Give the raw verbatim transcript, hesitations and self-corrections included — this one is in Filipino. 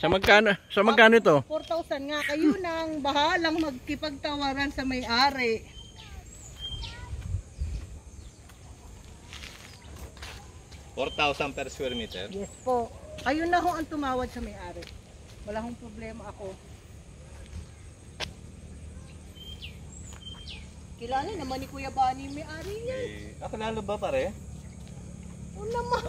Sa magkano, sa magkano ito? four thousand nga. Kayo nang bahalang magkipagtawaran sa may-ari. four thousand per square meter? Yes po. Kayo na ho ang tumawad sa may-ari. Wala hong problema ako. Kilala naman ni Kuya Bani may-ari yan. Eh, ako lalo ba pare? O naman.